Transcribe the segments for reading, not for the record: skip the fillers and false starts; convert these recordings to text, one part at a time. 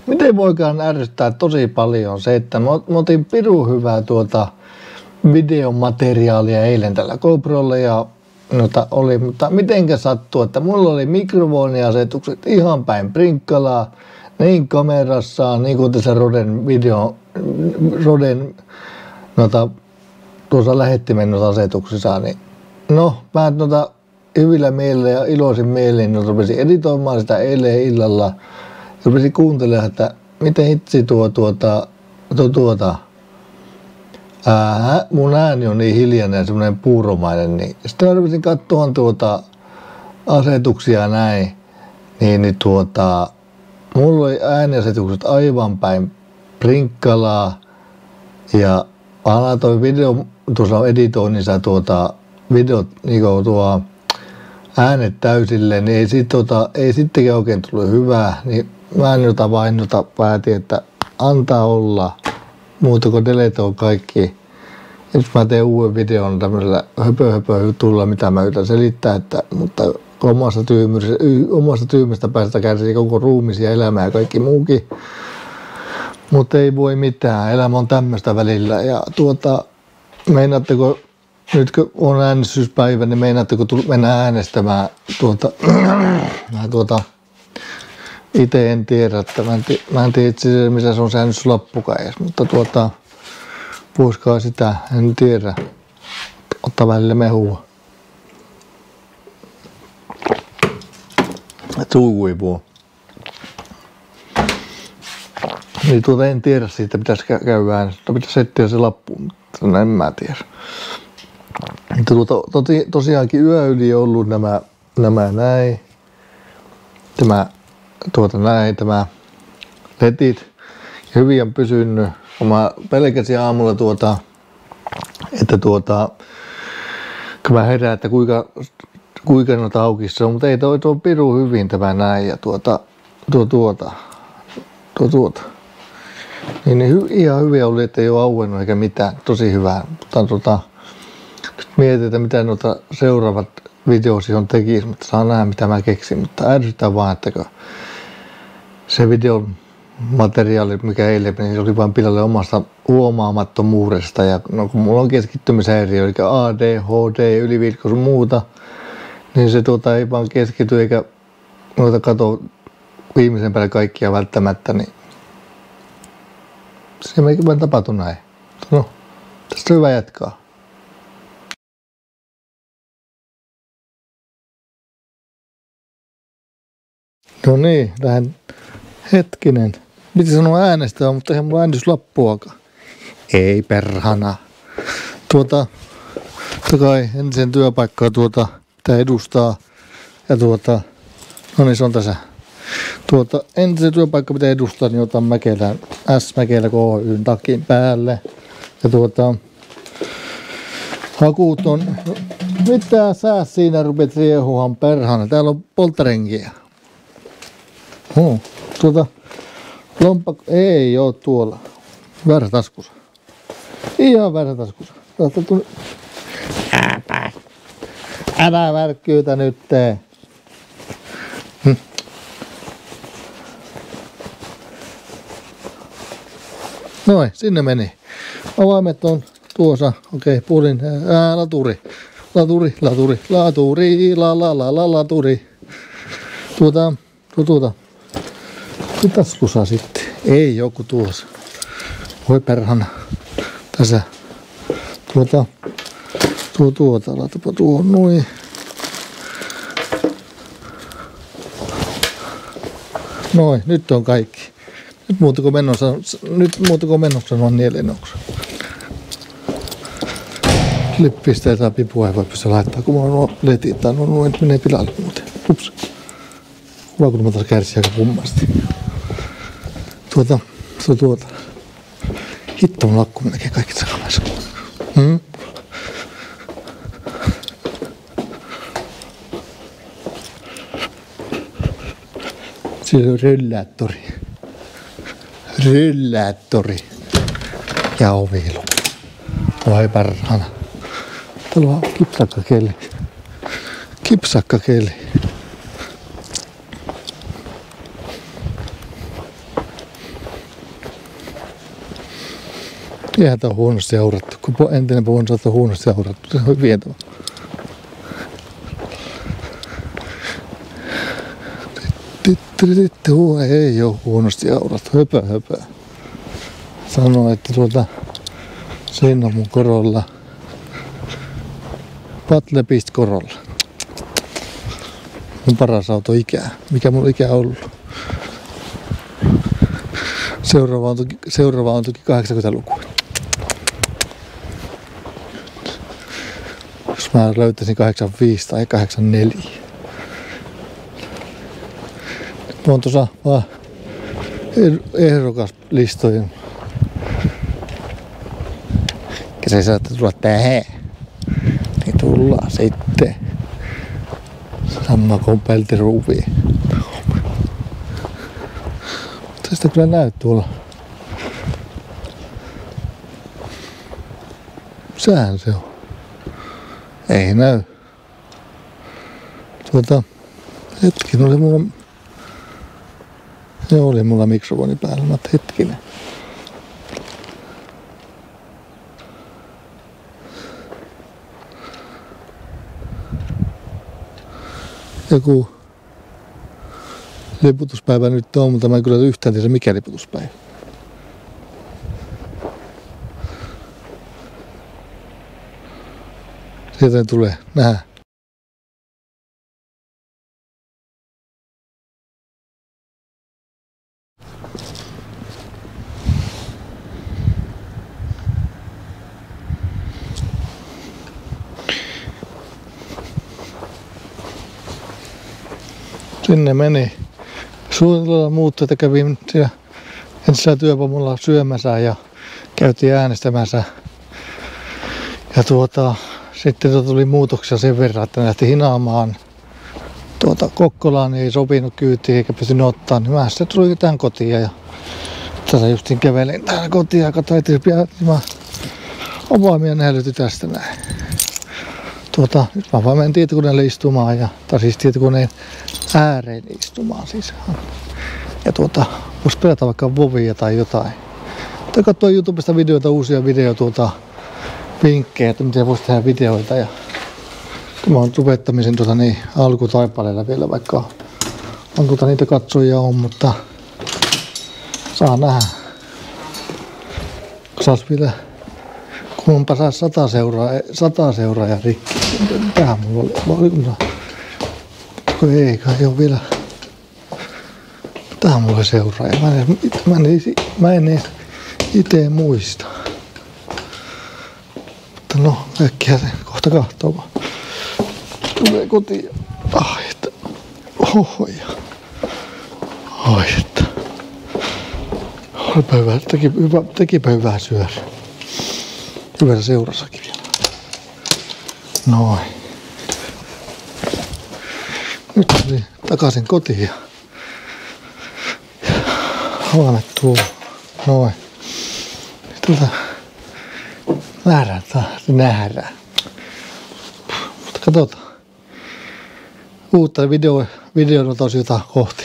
miten voikaan ärsyttää tosi paljon se, että mä otin pirun hyvää videomateriaalia eilen tällä GoProlla ja oli, mutta mitenkä sattuu, että mulla oli mikrofoniasetukset ihan päin prinkkalaa, niin kamerassa, niin kuin tässä Roden tuossa lähettimen asetuksissa, niin no, mä hyvillä mielellä ja iloisin mielin rupesin editoimaan sitä eilen illalla. Rupesin kuuntelemaan, että miten hitsi mun ääni on niin hiljainen ja semmoinen puuromainen. Niin. Sitten mä rupesin katsomaan asetuksia näin. Mulla oli ääniasetukset aivan päin prinkkalaa. Ja mä laitoin tuossa editoinnissa videot äänet täysille, niin ei sittenkään oikein tullut hyvää. Niin mä vain päätin, että antaa olla. Muuta kuin deletoi kaikki. Ja mä teen uuden videon tämmöisellä höpö jutulla, mitä mä yritän selittää, mutta omasta tyymistä päästä kärsii koko ruumis ja elämä ja kaikki muukin. Mutta ei voi mitään, elämä on tämmöistä välillä. Ja meinaatteko, nyt kun on äänestyspäivä, niin meinaatteko mennä äänestämään itse en tiedä, että mä en tiedä itse missä se on se äänestyslappukaan edes, mutta voisikaan sitä, en tiedä, ottaa välillä mehua. Suu kuivuu. Niin en tiedä siitä, pitäisi käydä äänestä, pitäisi etsiä se lappu, mutta en mä tiedä. Mutta tosiaankin yö yli on ollut nämä näin, tämä letit hyvin on pysynyt. Mä pelkäsin aamulla että kun mä herään, että kuinka noita auki se on, mutta ei tuo piru hyvin tämä näin ja niin ihan hyviä oli, että ei ole auennut eikä mitään, tosi hyvää, mutta nyt mietitään mitä noita seuraavat videosion tekisi, mutta saa nähdä mitä mä keksin, mutta ärsyttää vaan, että se videon materiaali, mikä eilen meni, se oli vain pilalle omasta huomaamattomuudesta. Ja no, kun mulla on keskittymishäiriö, eli ADHD, yliviikko sun muuta, niin se ei vaan keskity eikä kato viimeisen päälle kaikkia välttämättä, niin se ei vaan tapahtu näin. No, tästä on hyvä jatkaa. No niin, tähän hetkinen. Piti sanoa äänestää, mutta eihän mulla äänestyslappuakaan. Ei perhana. Kai entisen työpaikkaa pitää edustaa. Ja no niin se on tässä. Entisen työpaikka pitää edustaa, niin otan Mäkelän, S-Mäkelä KY:n takin päälle. Ja hakut on, mitä sä siinä rupet riehuhan perhana? Täällä on polttarenkiä. Lompakko ei oo tuolla. Väärä taskussa. Ihan väärä taskussa. Älä värkkyytä nyt tee. Noin, sinne meni. Avaimet on tuossa. Okei, puolin. Laturi. Laturi. Se taskussa sitten. Ei joku tuossa. Voi perhana. Tässä. Laitapa tuohon noin. Noin, nyt on kaikki. Nyt muutuko menossa on nielenoksa. Lippisteitä ja pipua ei voi pysty laittaa, kun mulla on letit tai noin menee pilalle muuten. Ups. Kuva kun mä taas kärsi aika kummasti. Hitto mun lakku melkein kaikki sakamassa. Se on röllaattori. Ja ovilu. Vai parhana. Täällä on kipsakkakeli. Eihän tää on huonosti seurattu, kun entinen Bonsa on huonosti seurattu, se on vietävä. Ei oo huonosti seurattu, höpö. Sanoo, että siinä on mun korolla. Patlepist korolla. Mun paras auto ikää. Mikä mun ikä on ollut? Seuraava on toki 80-lukua. Jos mä löytäisin 85 tai 84. Mä oon tuossa vaan ehdokaslistojen. Se saattaa tulla tähän. Niin tullaan sitten. Sama kuin peltiruuviin. Tästä kyllä näy tuolla. Sehän se on. Ei näy. Hetken oli mulla. Se oli mulla mikrofoni päällä. Mä hetkinen. Joku liputuspäivä nyt on, mutta mä en kyllä yhtään tiedä mikä liputuspäivä. Sieltä tulee nähdä. Sinne meni. Suunnitelma muuttui, että kävin siellä entisellä työpommulla syömässä ja käytiin äänestämässä. Ja sitten tuli muutoksia sen verran, että ne lähti hinaamaan Kokkolaan, niin ei sopinut kyytiin eikä pystynyt ottaa. Niin mä sitten tuli tämän kotiin ja tässä justiin kävelin tähän kotiin ja katsoin, että mä avaimia nähdytin tästä näin. Nyt mä vaan menen tietokoneelle istumaan tai siis tietokoneen ääreen istumaan sisään. Ja vois pelata vaikka Vovia tai jotain. Tai katsoa YouTubesta videoita, uusia videoita, vinkkejä, että miten voisi tehdä videoita. Ja mä oon tubettamisen alkutaipaleella vielä, vaikka on niitä katsojia on, mutta saa nähdä. Saas vielä, kunpa saas 100 seuraa ja rikki. Tähän mulla oli. Ei kai ole vielä. Tähän mulla seuraaja. Mä en edes ite muista. Mutta no, äkkiä se kohta kahtoo vaan. Tulee kotiin. Ai että. Hohoja. Ai että. Tekipä hyvää syödä. Hyvässä seurassakin vielä. Noin. Nyt tuli takaisin kotiin ja avaimet tuolla. Noin. Nähdään. Mutta katsotaan. Uutta videonotosiota kohti.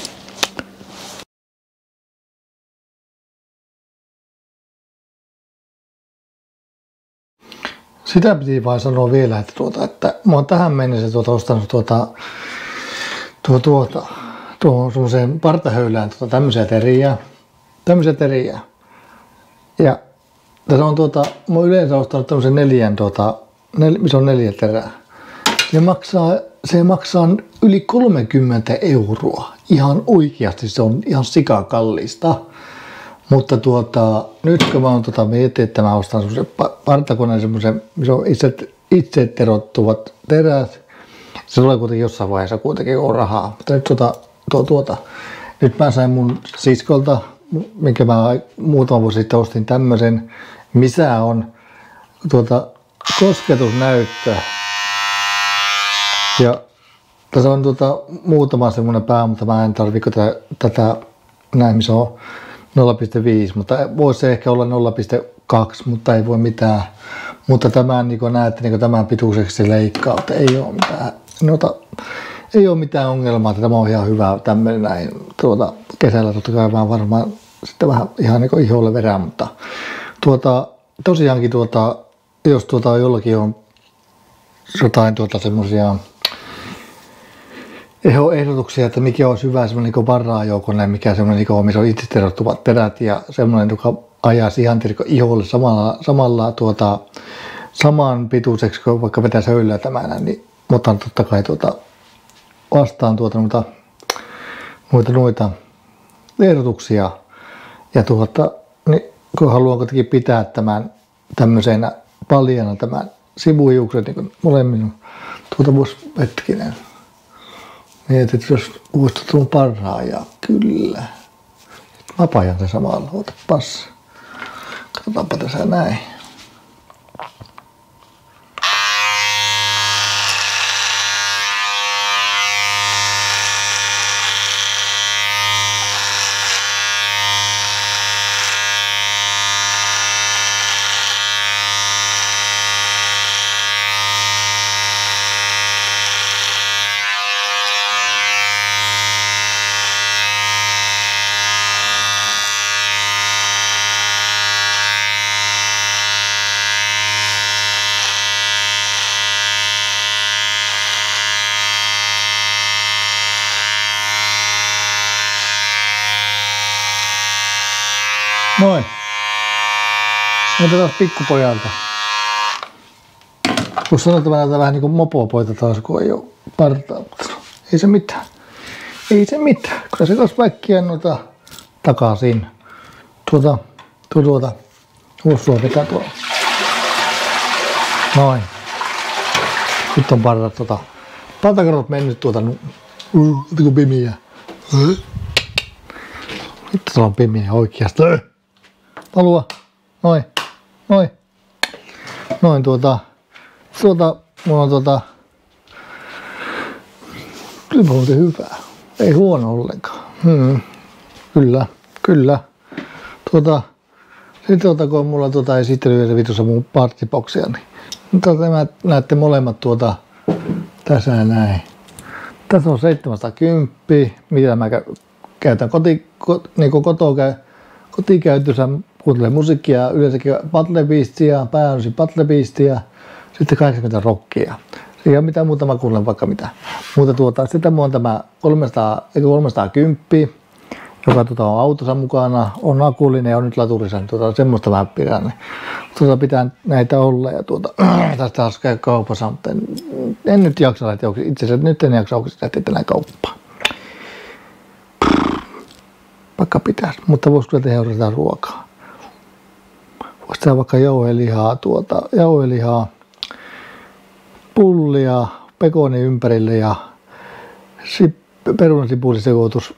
Sitä piti vain sanoa vielä, että mä oon tähän mennessä ostanut tuohon semmoiseen partahöylään tämmöisiä teriä. Ja tässä on mä oon yleensä ostanut tämmöisen missä on 4 terää. Se maksaa yli 30 €. Ihan oikeasti se on ihan sikakallista. Mutta nyt kun mä oon mietin, että mä ostan semmoisen partakoneen semmoisen, missä on itse terottuvat terät. Se tulee kuitenkin jossain vaiheessa kuitenkin on rahaa. Mutta nyt nyt mä sain mun siskolta, minkä mä muutama vuosi sitten ostin tämmöisen, missä on kosketusnäyttö. Ja tässä on muutama semmoinen pää, mutta mä en tarvitse tätä näin, missä on 0,5, mutta voisi ehkä olla 0,2, mutta ei voi mitään. Mutta tämän niin kuin näette, niin kuin tämän pituiseksi leikkaa, että ei ole mitään ongelmaa, että tämä on ihan hyvä tämmöinen näin. Kesällä totta kai vaan varmaan sitten vähän ihan niin kuin iholle verään, mutta Tosiaankin jos jollakin on jotain semmosia ehdotuksia, että mikä olisi hyvä semmoinen niin varraajoukone, mikä semmoinen niin missä on itse erottuvat perät ja semmoinen, joka ajaisi ihan iholle samalla saman pituiseksi kuin vaikka vetäisi höylyä tämänä, niin otan totta kai vastaan noita ehdotuksia ja niin kun haluan kuitenkin pitää tämän tämmöisenä paljana tämän sivuhiukset niin molemmin voisi hetkinen. Mietit, että jos olisi tullut parhaajaa, kyllä. Mä pajan sen samalla, otapas. Katsotaanpa tässä näin. Noin. Otetaan pikkupojalta. Kun sanotaan, että mä näytän vähän niin kuin mopopoita taas, kun ei ole partaa. Ei se mitään. Ei se mitään. Kyllä se kanssa väkkiä noita takaisin. Voisi sua vetää tuolla. Noin. Nyt on parrat patakarot mennyt kun pimiä. Nyt tuolla on pimiä oikeasti. Palua. Noin. Noin. Noin mulla on kyllä muuten hyvää. Ei huono ollenkaan. Kyllä. Sitten kun mulla esittelyä vitussa mun partiboksia, niin näette molemmat tässä näin. Tässä on 710, mitä mä käytän kotikäytössä, kuuntelen musiikkia, yleensäkin Battle-biistiä, pääosin Battle-biistiä, sitten 80 rockia. Ei ole mitään muuta, mä kuuntelen vaikka mitä. Mutta sitten mulla on tämä 310, joka on autossa mukana, on akullinen ja on nyt laturissa, niin semmoista mä pidän. Pitää näitä olla ja tästä taas käy kaupassa, mutta en nyt jaksa lähteä, itse asiassa nyt en jaksa lähteä tänään kauppaan. Vaikka pitäisi, mutta voisi kyllä tehdä jotain ruokaa. Voisi tehdä vaikka jauhelihaa, pullia, pekoni ympärille ja perunasipulisekoitus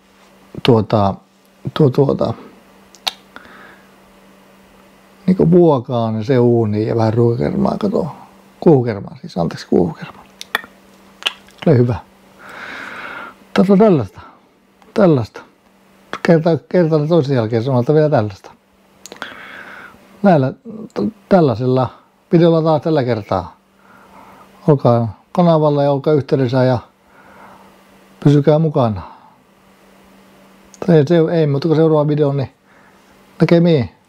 niinku vuokaan ja se uuniin ja vähän ruokakermaa, kuuhukermaa siis, anteeksi kuuhukermaa. Ole hyvä. Tätä on tällaista. Kertaan toisen jälkeen sanotaan vielä tällaista. Tällaisella videolla taas tällä kertaa. Olkaa kanavalla ja olkaa yhteydessä ja pysykää mukana. Ei, mutta kun seuraava video, niin näkemiin.